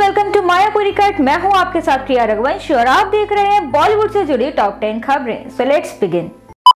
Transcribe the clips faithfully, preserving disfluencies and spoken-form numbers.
Welcome to Mayapuri cut. मैं हूं आपके साथ प्रिया रघुवंशी और आप देख रहे हैं बॉलीवुड से जुड़ी टॉप टेन खबरें। So let's begin.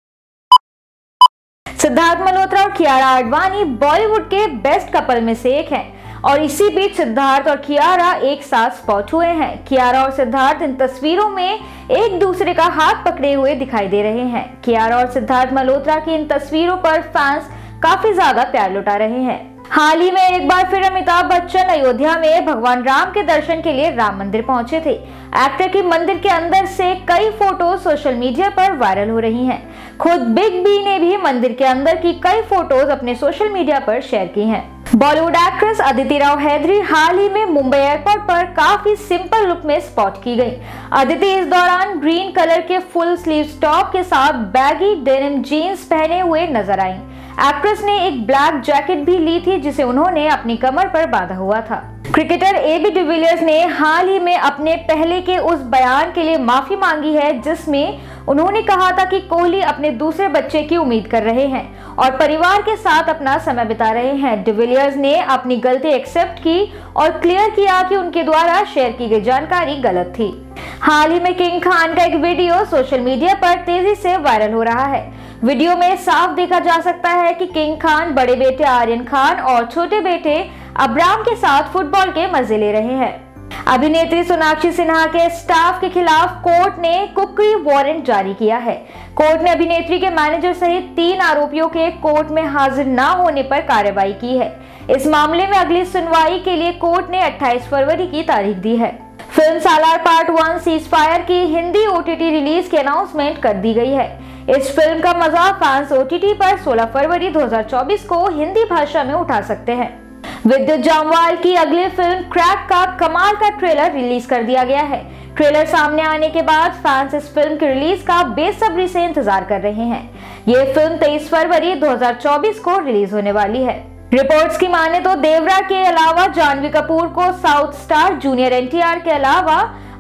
Siddharth Malhotra और कियारा आडवाणी बॉलीवुड के बेस्ट कपल में से एक हैं और इसी बीच सिद्धार्थ और कियारा एक साथ स्पॉट हुए हैं। कियारा और सिद्धार्थ इन तस्वीरों में एक दूसरे का हाथ पकड़े हुए दिखाई दे रहे हैं। कियारा और सिद्धार्थ मल्होत्रा की इन तस्वीरों पर फैंस काफी ज्यादा प्यार लुटा रहे हैं। हाल ही में एक बार फिर अमिताभ बच्चन अयोध्या में भगवान राम के दर्शन के लिए राम मंदिर पहुंचे थे। एक्टर की मंदिर के अंदर से कई फोटो सोशल मीडिया पर वायरल हो रही हैं। खुद बिग बी ने भी मंदिर के अंदर की कई फोटोज अपने सोशल मीडिया पर शेयर की हैं। बॉलीवुड एक्ट्रेस अदिति राव हैदरी हाल ही में मुंबई एयरपोर्ट पर काफी सिंपल लुक में स्पॉट की गई। अदिति इस दौरान ग्रीन कलर के फुल स्लीव टॉप के साथ बैगी डेनिम जीन्स पहने हुए नजर आई। एक्ट्रेस ने एक ब्लैक जैकेट भी ली थी जिसे उन्होंने अपनी कमर पर बांधा हुआ था। क्रिकेटर एबी डिविलियर्स ने हाल ही में अपने पहले के उस बयान के लिए माफी मांगी है जिसमें उन्होंने कहा था कि कोहली अपने दूसरे बच्चे की उम्मीद कर रहे हैं और परिवार के साथ अपना समय बिता रहे हैं। डिविलियर्स ने अपनी गलती एक्सेप्ट की और क्लियर किया कि उनके द्वारा शेयर की गई जानकारी गलत थी। हाल ही में किंग खान का एक वीडियो सोशल मीडिया पर तेजी से वायरल हो रहा है। वीडियो में साफ देखा जा सकता है कि किंग खान बड़े बेटे आर्यन खान और छोटे बेटे अब्राम के साथ फुटबॉल के मजे ले रहे हैं। अभिनेत्री सोनाक्षी सिन्हा के स्टाफ के खिलाफ कोर्ट ने कुकरी वारंट जारी किया है। कोर्ट ने अभिनेत्री के मैनेजर सहित तीन आरोपियों के कोर्ट में हाजिर न होने पर कार्रवाई की है। इस मामले में अगली सुनवाई के लिए कोर्ट ने अट्ठाईस फरवरी की तारीख दी है। Film Salaar part one cease fire की हिंदी ओटीटी रिलीज की अनाउंसमेंट कर दी गई है। इस फिल्म का मजा फैंस ओटीटी पर सोलह फरवरी दो हज़ार चौबीस को हिंदी भाषा में उठा सकते हैं। विद्युत जामवाल की अगली फिल्म क्रैक का कमाल का ट्रेलर रिलीज कर दिया गया है। ट्रेलर सामने आने के बाद फैंस इस फिल्म की रिलीज का बेसब्री से इंतजार कर रहे हैं। ये फिल्म तेईस फरवरी दो हज़ार चौबीस को रिलीज होने वाली है। रिपोर्ट्स की माने तो देवरा के अलावा जानवी कपूर को साउथ स्टार जूनियर एनटीआर के अलावा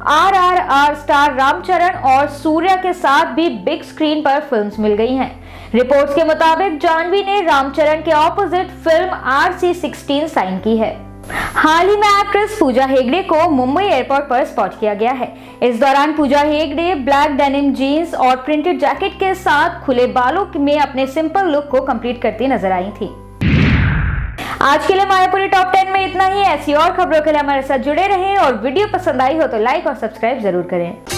आरआरआर स्टार रामचरण और सूर्या के साथ भी बिग स्क्रीन पर फिल्म्स मिल गई हैं। रिपोर्ट्स के मुताबिक जानवी ने रामचरण के opposite film R C sixteen sign की है। हाल ही में एक्ट्रेस पूजा हेगड़े को मुंबई एयरपोर्ट पर स्पॉट किया गया है। इस दौरान Pooja Hegde black denim jeans और प्रिंटेड जैकेट के साथ खुले बालों में अपने सिंपल लुक को कंप्लीट करती नजर आई थी। आज के लिए मायापुरी टॉप टेन में इतना ही। ऐसी और खबरों के लिए हमारे साथ जुड़े रहें और वीडियो पसंद आई हो तो लाइक और सब्सक्राइब जरूर करें।